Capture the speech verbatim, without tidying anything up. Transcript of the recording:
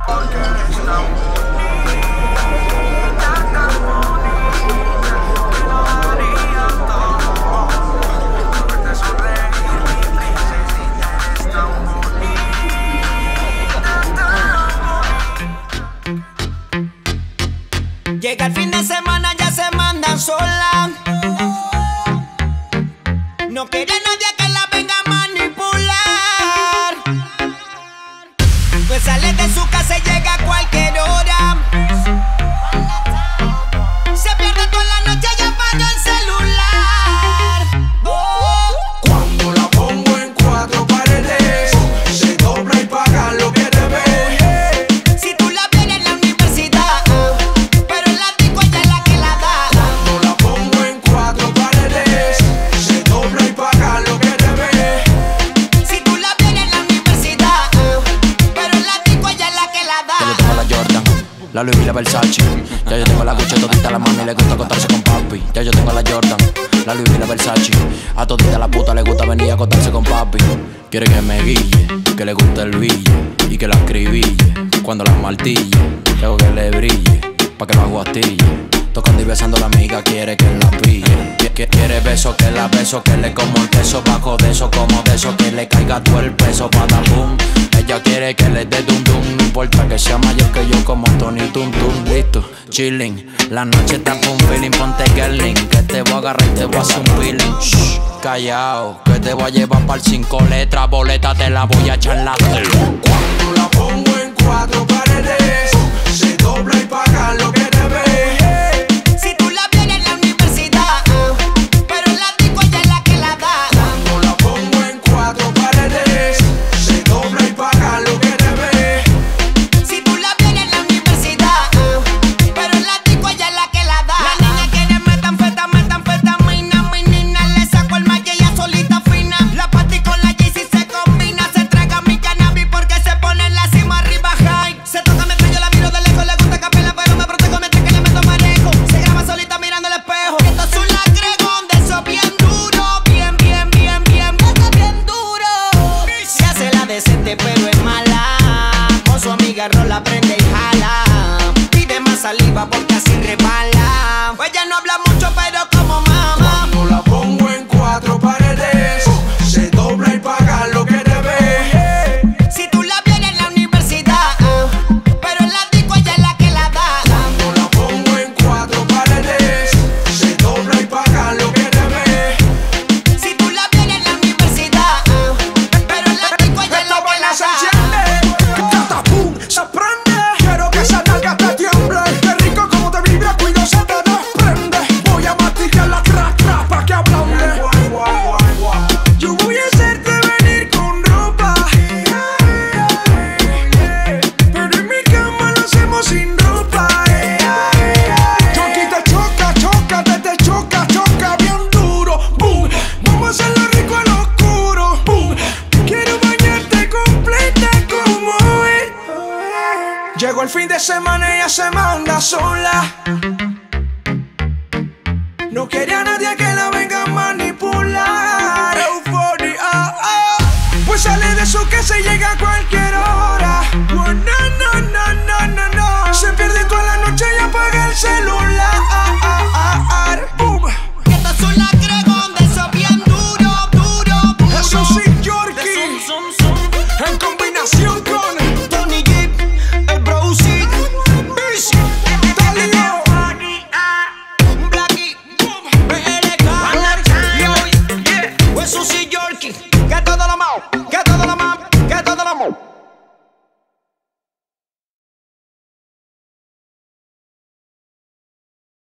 Porque eres tan bonita, tan bonita, que lo daría todo por verte sonreír, mi princesita. Eres tan bonita, tan bonita. Llega el fin de semana, ya se mandan sola. No quiere nadie que la venga a manipular. Pues sale de su casa y llega a cualquier hora. Se pierde toda la noche y apaga el celular. Oh. Cuando la pongo en cuatro paredes, se dobla y paga lo que debe. Si tú la ves en la universidad, pero en la disco ella es la que la da. Cuando la pongo en cuatro paredes, se dobla y paga lo que debe. Si tú la ves en la universidad, pero en la disco ella es la que la da. Ya yo tengo la Jordan, la Louis y la Versace. Ya yo tengo la Gucci, todita la mano y le gusta acostarse con papi. Ya yo tengo la Jordan, la Louis y la Versace. A todita la puta le gusta venir a acostarse con papi. Quiere que me guille, que le guste el bille y que la escribille. Cuando la martille, tengo que le brille, pa' que lo aguastille. Tocando y besando a la amiga, quiere que la pille. Qu- Quiere beso, que la beso, que le como el queso. Bajo de eso, como de eso, que le caiga todo el peso. Para boom. Ella quiere que le dé dum dum. No importa que sea mayor que yo, como Tony Tum Tum. Listo, chilling. La noche está con feeling, ponte girling. Que te voy a agarrar y te voy a hacer un peeling. Shh, callao, que te voy a llevar para el cinco letras. Boleta te la voy a echar en la tele. Cuando la pongo en cuatro paredes, se dobla y paga lo que debe. Si tú la ves en la universidad, pero en la disco ella es la que la da. Cuando la pongo en cuatro paredes, se dobla y paga lo que debe. Si tú la ves en la universidad, pero en la disco ella es la que la da. La niña quiere metanfeta, metanfetamina. Mi nina le saco el malle y ella solita fina. La party con la Yeezy se combina. Se traga mi cannabis porque se pone en la cima arriba high. Se toca, me estrello, la miro de lejos. Le gusta capela, pero me protejo mientras que le meto manejo. Se graba solita mirando el espejo. Esto es un lacregón de eso bien duro. Bien, bien, bien, bien, bien, bien duro. Se hace la decente pero es mala. Con su amiga rola, prende y jala. Pide más saliva porque así rebala. Pues ella no habla mucho pero como mamá. Cuando la pongo en cuatro paredes, se dobla y paga lo que debe. Si tú la ves en la universidad, pero en la disco ella es la que la da. Cuando la pongo en cuatro paredes, se dobla y paga lo que debe. Si tú la ves en la universidad, pero en la disco ella es la que la Se da. enciende, catapum, se prende. Quiero que esa nalga te tiemble. Qué rico como te vibra, cuido se te desprende. Voy a masticar la crack, crack, pa' que ablande. Yo voy a hacerte venir con ropa, pero en mi cama lo hacemos sin ropa. Choki te choca, choca, te te choca, choca bien duro. Boom, vamos a hacerlo rico en lo oscuro. Boom, quiero bañarte completa como es. Llegó el fin de semana y ella se manda sola. No quiere a nadie que la venga a manipular. Euforia, ah. Pues sale de su casa y llega a cualquier hora. Oh, no, no, no, no, no, no. Se pierde toda la noche y apaga el celular. Ah, ah, ah, ah. Boom. Esto es un lacregón de eso bien duro, duro, duro. Eso sí, Yorkie. De zum, zum, zum. En combinación con Tony G, el Brosi, Bici, Talio. Blackie, B L K, Huesos y Yorkie, que todo lo malo.